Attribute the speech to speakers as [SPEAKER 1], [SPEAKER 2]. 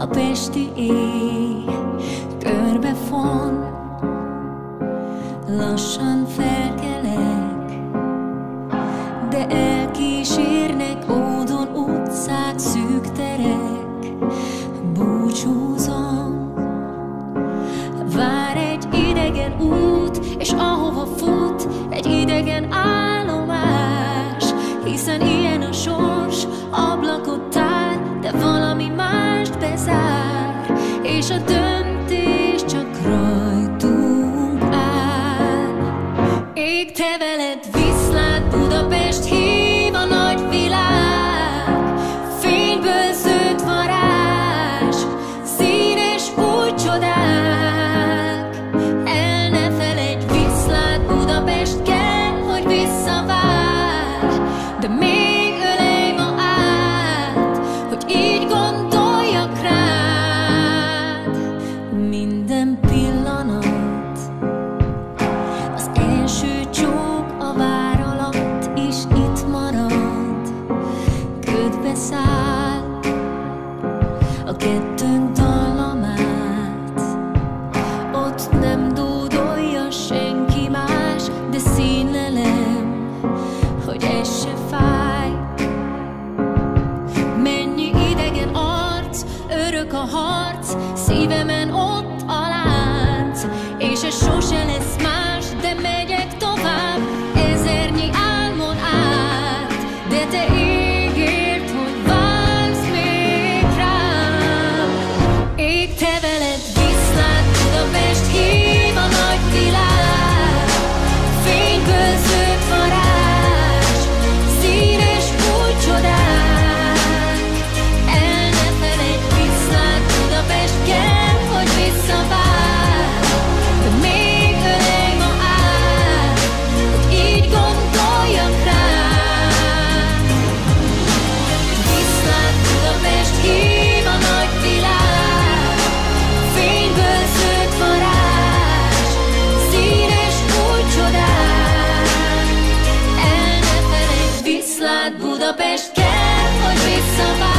[SPEAKER 1] Budapesti éj körbefon, lassan felkelek, de elkísérnek ódon utcák, szűk terek. Búcsúzom, vár egy idegen út, és ahova fut egy idegen állomás. Hiszen ilyen a sors, ablakot tár, de valami mást bezár, és a döntés csak rajtunk áll. Ég, te veled viszlát, Budapest hív a nagy világ, fényből szőtt varázs, színes új csodák. El ne feledj, viszlát, Budapest kell, hogy visszavár, de még ölej ma át, hogy így gondoljak rád. Minden pillanat, az első csók a vár alatt is itt marad, ködbe száll a kettőnk dallamát. Ott nem dúdolja senki más, de színlelem, hogy ez se fáj. Mennyi idegen arc, örök a harc, szívemen ott a lánc, és ez sose lesz más, de megyek tovább ezernyi álmon át. De te ígérd, hogy vársz még rám. Ég, te veled viszlát, Budapest hív a nagy világ, fényből szőtt varázs, színes új csodák. El ne feledj, viszlát, Budapest kell, hogy visszavár, de még ölej ma át, hogy így gondoljak rád. Viszlát, Budapest hív a nagy világ, fényből szőtt varázs, színes új csodák. El ne feledj, viszlát, Budapest kell, hogy visszavár.